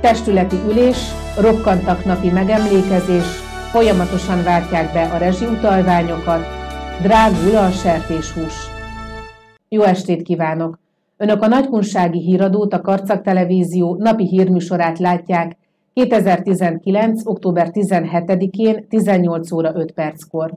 Testületi ülés, rokkantak napi megemlékezés, folyamatosan váltják be a rezsiutalványokat, drágul a sertéshús. Jó estét kívánok! Önök a Nagykunsági Híradót, a Karcag Televízió napi hírműsorát látják 2019. október 17-én 18 óra 5 perckor.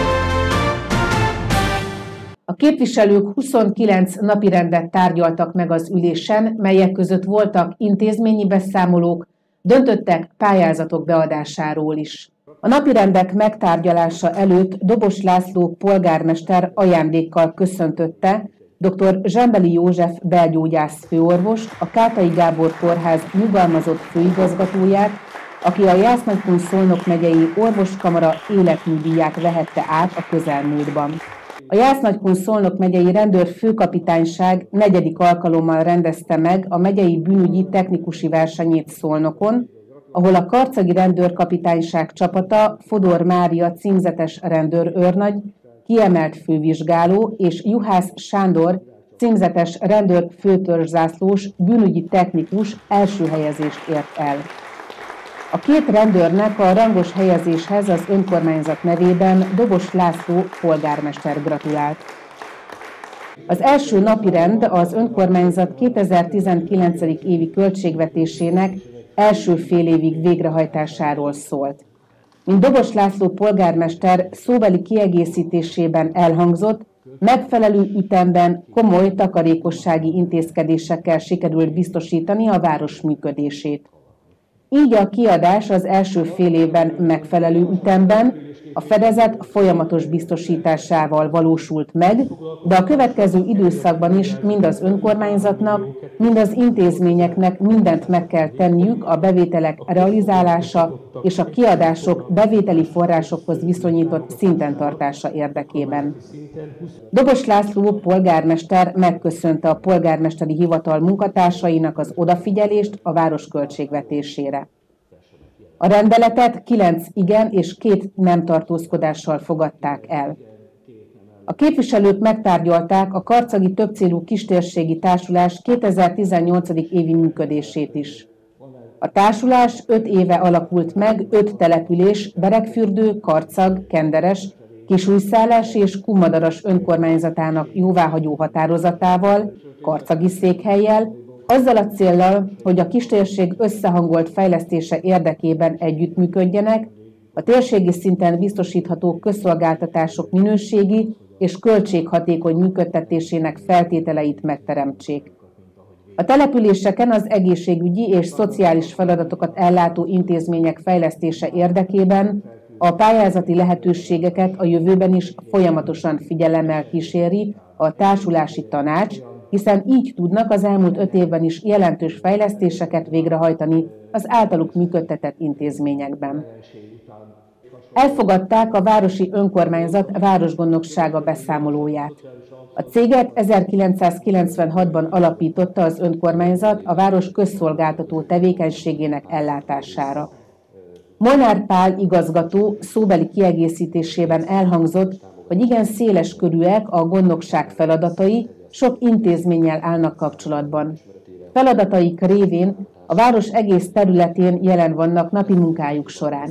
A képviselők 29 napirendet tárgyaltak meg az ülésen, melyek között voltak intézményi beszámolók, döntöttek pályázatok beadásáról is. A napirendek megtárgyalása előtt Dobos László polgármester ajándékkal köszöntötte dr. Zsembeli József belgyógyász főorvos, a Kátai Gábor Kórház nyugalmazott főigazgatóját, aki a Jász-Nagykun-Szolnok megyei orvoskamara életműdíját vehette át a közelmúltban. A Jász-Nagykun-Szolnok megyei rendőrfőkapitányság 4. alkalommal rendezte meg a megyei bűnügyi technikusi versenyét Szolnokon, ahol a karcagi rendőrkapitányság csapata Fodor Mária címzetes rendőrőrnagy, kiemelt fővizsgáló és Juhász Sándor címzetes rendőrfőtörzszászlós bűnügyi technikus első helyezést ért el. A két rendőrnek a rangos helyezéshez az önkormányzat nevében Dobos László polgármester gratulált. Az első napirend az önkormányzat 2019. évi költségvetésének első fél évig végrehajtásáról szólt. Mint Dobos László polgármester szóbeli kiegészítésében elhangzott, megfelelő ütemben komoly takarékossági intézkedésekkel sikerült biztosítani a város működését. Így a kiadás az első fél évben megfelelő ütemben, a fedezet folyamatos biztosításával valósult meg, de a következő időszakban is mind az önkormányzatnak, mind az intézményeknek mindent meg kell tenniük a bevételek realizálása és a kiadások bevételi forrásokhoz viszonyított szinten tartása érdekében. Dobos László polgármester megköszönte a polgármesteri hivatal munkatársainak az odafigyelést a város költségvetésére. A rendeletet 9 igen és 2 nem tartózkodással fogadták el. A képviselők megtárgyalták a karcagi többcélú kistérségi társulás 2018. évi működését is. A társulás 5 éve alakult meg 5 település, Beregfürdő, Karcag, Kenderes, Kisújszállás és Kumadaras önkormányzatának jóváhagyó határozatával, karcagi székhellyel, azzal a céllal, hogy a kistérség összehangolt fejlesztése érdekében együttműködjenek, a térségi szinten biztosítható közszolgáltatások minőségi és költséghatékony működtetésének feltételeit megteremtsék. A településeken az egészségügyi és szociális feladatokat ellátó intézmények fejlesztése érdekében a pályázati lehetőségeket a jövőben is folyamatosan figyelemmel kíséri a társulási tanács, hiszen így tudnak az elmúlt 5 évben is jelentős fejlesztéseket végrehajtani az általuk működtetett intézményekben. Elfogadták a városi önkormányzat városgondnoksága beszámolóját. A céget 1996-ban alapította az önkormányzat a város közszolgáltató tevékenységének ellátására. Molnár Pál igazgató szóbeli kiegészítésében elhangzott, hogy igen széles körűek a gondnokság feladatai, sok intézménnyel állnak kapcsolatban. Feladataik révén a város egész területén jelen vannak napi munkájuk során.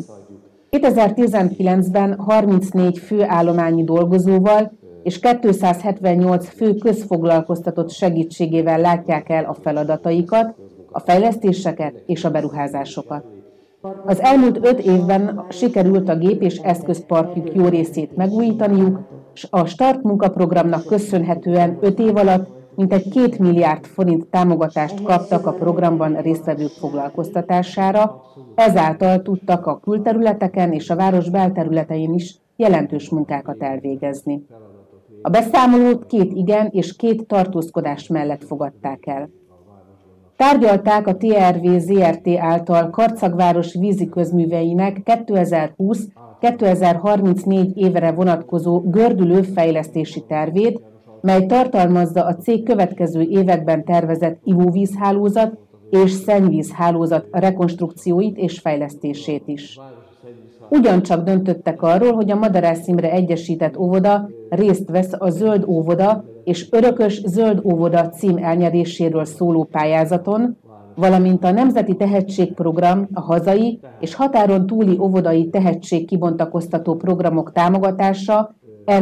2019-ben 34 fő állományi dolgozóval és 278 fő közfoglalkoztatott segítségével látják el a feladataikat, a fejlesztéseket és a beruházásokat. Az elmúlt 5 évben sikerült a gép- és eszközparkjuk jó részét megújítaniuk, és a Start munkaprogramnak köszönhetően 5 év alatt mintegy 2 milliárd forint támogatást kaptak a programban résztvevők foglalkoztatására, ezáltal tudtak a külterületeken és a város belterületein is jelentős munkákat elvégezni. A beszámolót 2 igen és 2 tartózkodás mellett fogadták el. Tárgyalták a TRV Zrt. Által Karcagváros vízi közműveinek 2020-2034 évre vonatkozó gördülő fejlesztési tervét, mely tartalmazza a cég következő években tervezett ivóvízhálózat és szennyvízhálózat rekonstrukcióit és fejlesztését is. Ugyancsak döntöttek arról, hogy a Madarász Imre Egyesített Óvoda részt vesz a Zöld Óvoda és Örökös Zöld Óvoda cím elnyeréséről szóló pályázaton, valamint a Nemzeti Tehetségprogram, a hazai és határon túli óvodai tehetség kibontakoztató programok támogatása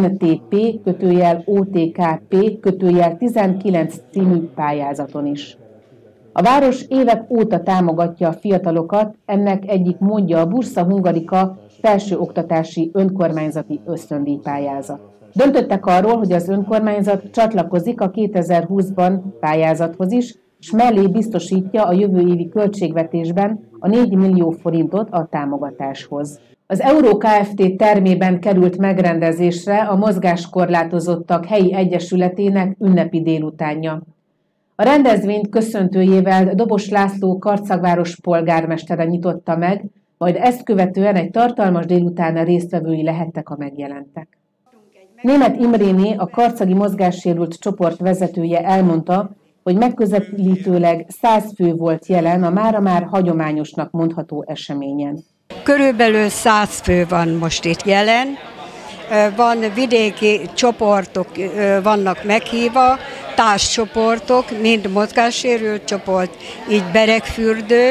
NTP-OTKP-19 című pályázaton is. A város évek óta támogatja a fiatalokat, ennek egyik módja a Bursa Hungarika felsőoktatási önkormányzati ösztöndíjpályázat. Döntöttek arról, hogy az önkormányzat csatlakozik a 2020-ban pályázathoz is, és mellé biztosítja a jövő évi költségvetésben a 4 millió forintot a támogatáshoz. Az Euró Kft. Termében került megrendezésre a mozgáskorlátozottak helyi egyesületének ünnepi délutánja. A rendezvényt köszöntőjével Dobos László Karcagváros polgármestere nyitotta meg, majd ezt követően egy tartalmas délután résztvevői lehettek a megjelentek. Németh Imréné, a karcagi mozgássérült csoport vezetője elmondta, hogy megközelítőleg 100 fő volt jelen a mára már hagyományosnak mondható eseményen. Körülbelül 100 fő van most itt jelen. Van vidéki csoportok, vannak meghívva, társcsoportok, mind mozgássérült csoport, így Beregfürdő,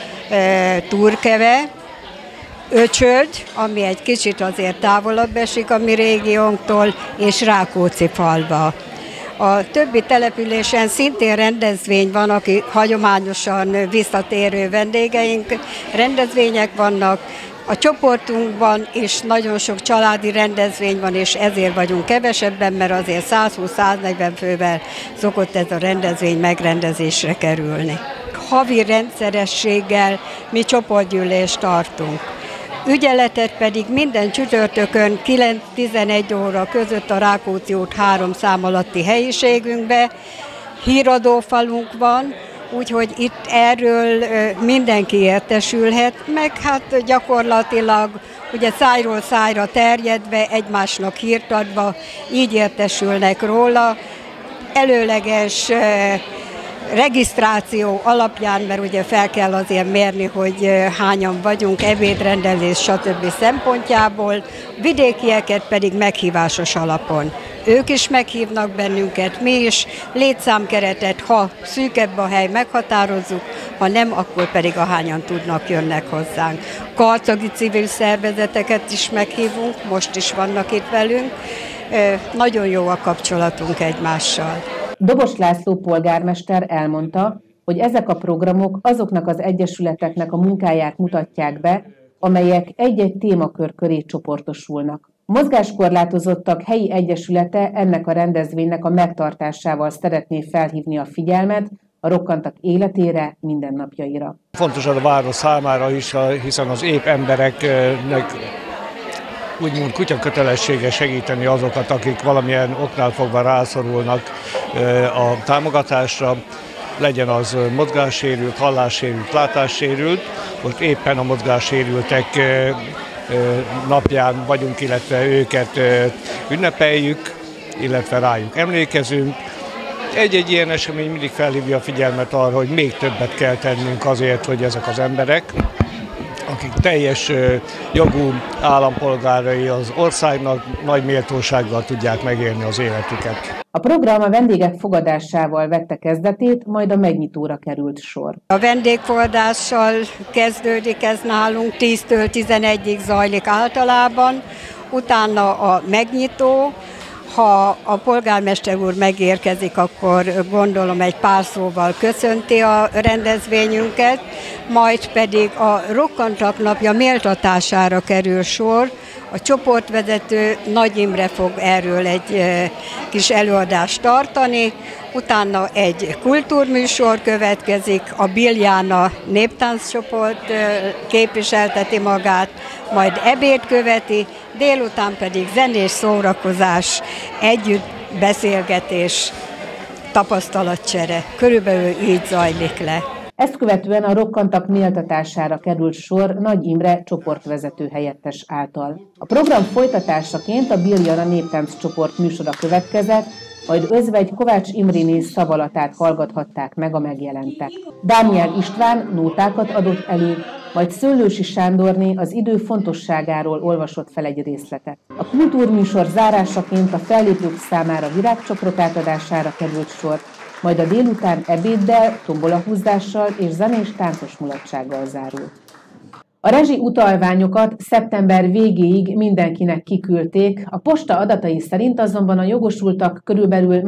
Turkeve, Öcsöd, ami egy kicsit azért távolabb esik a mi régiónktól, és Rákóczi-Falva. A többi településen szintén rendezvény van, aki hagyományosan visszatérő vendégeink, rendezvények vannak. A csoportunkban is nagyon sok családi rendezvény van, és ezért vagyunk kevesebben, mert azért 120-140 fővel szokott ez a rendezvény megrendezésre kerülni. Havi rendszerességgel mi csoportgyűlést tartunk. Ügyeletet pedig minden csütörtökön 9-11 óra között a Rákóczi út 3 szám alatti helyiségünkbe. Híradófalunk van, úgyhogy itt erről mindenki értesülhet, meg hát gyakorlatilag ugye szájról szájra terjedve, egymásnak hírt adva, így értesülnek róla. Előleges regisztráció alapján, mert ugye fel kell azért mérni, hogy hányan vagyunk, ebédrendelés, stb. Szempontjából, vidékieket pedig meghívásos alapon. Ők is meghívnak bennünket, mi is létszámkeretet, ha szűkebb a hely, meghatározzuk, ha nem, akkor pedig ahányan tudnak, jönnek hozzánk. Karcagi civil szervezeteket is meghívunk, most is vannak itt velünk, nagyon jó a kapcsolatunk egymással. Dobos László polgármester elmondta, hogy ezek a programok azoknak az egyesületeknek a munkáját mutatják be, amelyek egy-egy témakör köré csoportosulnak. A mozgáskorlátozottak helyi egyesülete ennek a rendezvénynek a megtartásával szeretné felhívni a figyelmet a rokkantak életére, mindennapjaira. Fontos a város számára is, hiszen az épp embereknek úgymond kutyakötelessége segíteni azokat, akik valamilyen oknál fogva rászorulnak a támogatásra, legyen az mozgássérült, hallássérült, látássérült. Most éppen a mozgássérültek napján vagyunk, illetve őket ünnepeljük, illetve rájuk emlékezünk. Egy-egy ilyen esemény mindig felhívja a figyelmet arra, hogy még többet kell tennünk azért, hogy ezek az emberek, akik teljes jogú állampolgárai az országnak, nagy méltósággal tudják megélni az életüket. A program a vendégek fogadásával vette kezdetét, majd a megnyitóra került sor. A vendégfogadással kezdődik ez nálunk, 10-től 11-ig zajlik általában, utána a megnyitó. Ha a polgármester úr megérkezik, akkor gondolom egy pár szóval köszönti a rendezvényünket, majd pedig a Rokkantak napja méltatására kerül sor. A csoportvezető Nagy Imre fog erről egy kis előadást tartani, utána egy kultúrműsor következik, a Biljana néptánccsoport képviselteti magát, majd ebéd követi, délután pedig zenés szórakozás, együtt beszélgetés, tapasztalatcsere. Körülbelül így zajlik le. Ezt követően a rokkantak méltatására került sor Nagy Imre csoportvezető helyettes által. A program folytatásaként a Biljana néptánccsoport műsora következett, majd özvegy Kovács Imréné szavalatát hallgathatták meg a megjelentek. Dániel István nótákat adott elő, majd Szőlősi Sándorné az idő fontosságáról olvasott fel egy részletet. A kultúrműsor zárásaként a fellépők számára virágcsokrok átadására került sor, majd a délután ebéddel, tombolahúzással és zenés táncos mulatsággal zárult. A rezsi utalványokat szeptember végéig mindenkinek kiküldték, a posta adatai szerint azonban a jogosultak körülbelül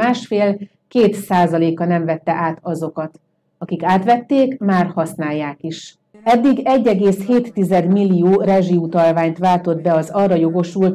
1,5–2%-a nem vette át azokat. Akik átvették, már használják is. Eddig 1,7 millió rezsiutalványt váltott be az arra jogosult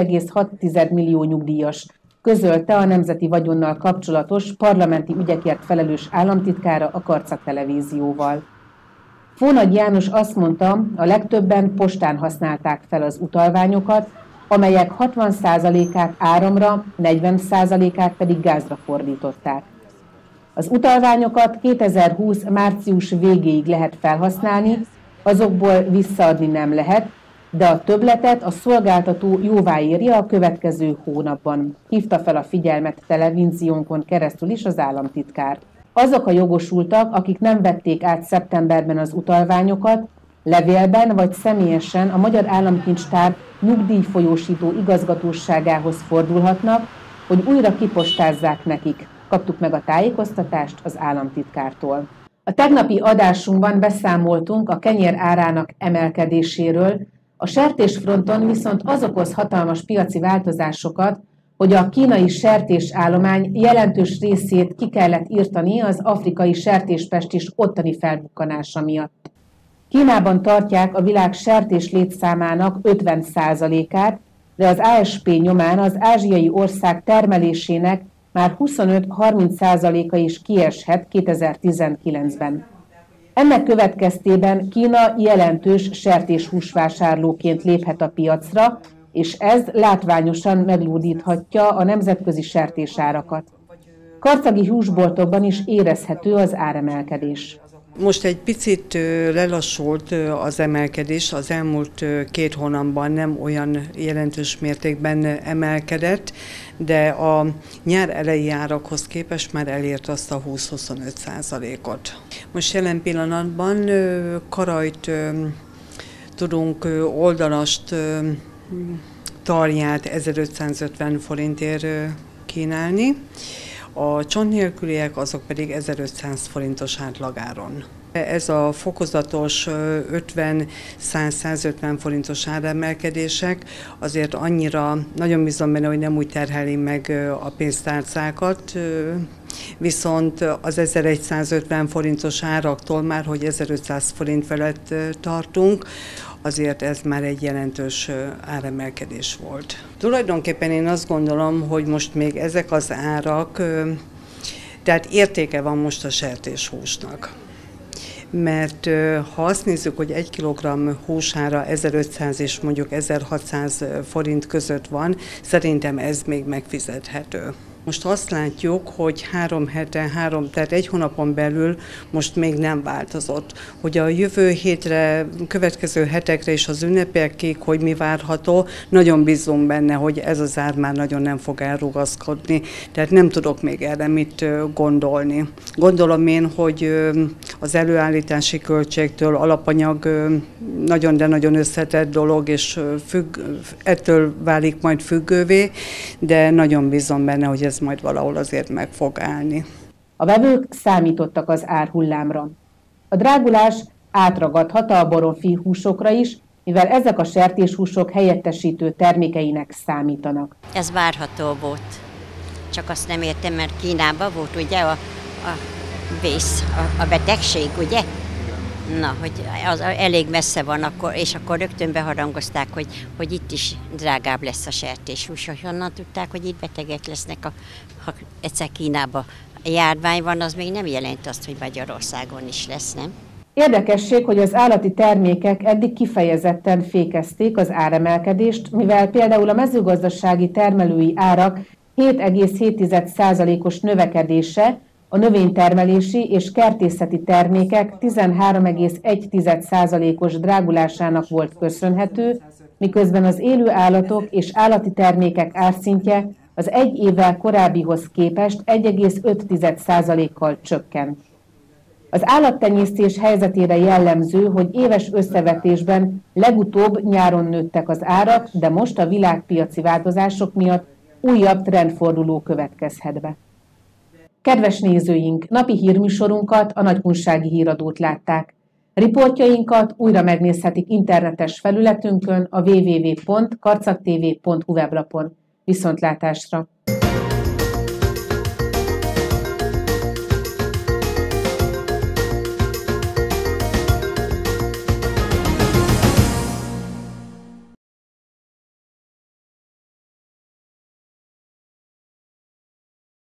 2,6 millió nyugdíjas, közölte a Nemzeti Vagyonnal kapcsolatos parlamenti ügyekért felelős államtitkára a Karcag Televízióval. Fónagy János azt mondta, a legtöbben postán használták fel az utalványokat, amelyek 60%-át áramra, 40%-át pedig gázra fordították. Az utalványokat 2020. március végéig lehet felhasználni, azokból visszaadni nem lehet, de a többletet a szolgáltató jóváírja a következő hónapban. Hívta fel a figyelmet televíziónkon keresztül is az államtitkár. Azok a jogosultak, akik nem vették át szeptemberben az utalványokat, levélben vagy személyesen a Magyar Államkincstár nyugdíjfolyósító igazgatóságához fordulhatnak, hogy újra kipostázzák nekik. Kaptuk meg a tájékoztatást az államtitkártól. A tegnapi adásunkban beszámoltunk a kenyér árának emelkedéséről, a sertésfronton viszont az okoz hatalmas piaci változásokat, hogy a kínai sertésállomány jelentős részét ki kellett írtani az afrikai sertéspestis ottani felbukkanása miatt. Kínában tartják a világ sertés létszámának 50%-át, de az ASP nyomán az ázsiai ország termelésének már 25–30%-a is kieshet 2019-ben. Ennek következtében Kína jelentős sertéshúsvásárlóként léphet a piacra, és ez látványosan meglódíthatja a nemzetközi sertésárakat. Karcagi húsboltokban is érezhető az áremelkedés. Most egy picit lelassult az emelkedés, az elmúlt 2 hónapban nem olyan jelentős mértékben emelkedett, de a nyár elejé árakhoz képest már elért azt a 20–25%-ot. Most jelen pillanatban karajt tudunk, oldalast, tarját 1550 forintért kínálni, a csont nélküliek azok pedig 1500 forintos átlagáron. Ez a fokozatos 50–100–150 forintos áremelkedések azért annyira, nagyon bízom benne, hogy nem úgy terheli meg a pénztárcákat, viszont az 1150 forintos áraktól már, hogy 1500 forint felett tartunk, azért ez már egy jelentős áremelkedés volt. Tulajdonképpen én azt gondolom, hogy most még ezek az árak, tehát értéke van most a sertéshúsnak. Mert ha azt nézzük, hogy 1 kg húsára 1500 és mondjuk 1600 forint között van, szerintem ez még megfizethető. Most azt látjuk, hogy 3 hete, tehát 1 hónapon belül most még nem változott. Hogy a jövő hétre, következő hetekre és az ünnepekig, hogy mi várható, nagyon bízom benne, hogy ez az ár már nagyon nem fog elrugaszkodni. Tehát nem tudok még erre mit gondolni. Gondolom én, hogy az előállítási költségtől alapanyag nagyon, de nagyon összetett dolog, és ettől válik majd függővé, de nagyon bízom benne, hogy ez majd valahol azért meg fog állni. A vevők számítottak az árhullámra. A drágulás átragadhat a baromfi húsokra is, mivel ezek a sertéshúsok helyettesítő termékeinek számítanak. Ez várható volt. Csak azt nem értem, mert Kínában volt ugye a vész, a betegség, ugye? Na, hogy az elég messze van, és akkor rögtön beharangozták, hogy itt is drágább lesz a sertéshús. Honnan tudták, hogy itt betegek lesznek, ha egyszer Kínában járvány van, az még nem jelent azt, hogy Magyarországon is lesz, nem? Érdekesség, hogy az állati termékek eddig kifejezetten fékezték az áremelkedést, mivel például a mezőgazdasági termelői árak 7,7%-os növekedése, a növénytermelési és kertészeti termékek 13,1%-os drágulásának volt köszönhető, miközben az élő állatok és állati termékek árszintje az 1 évvel korábbihoz képest 1,5%-kal csökkent. Az állattenyésztés helyzetére jellemző, hogy éves összevetésben legutóbb nyáron nőttek az árak, de most a világpiaci változások miatt újabb trendforduló következhet be. Kedves nézőink, napi hírműsorunkat, a Nagykunsági Híradót látták. Riportjainkat újra megnézhetik internetes felületünkön, a www.karcaktv.hu weblapon. Viszontlátásra!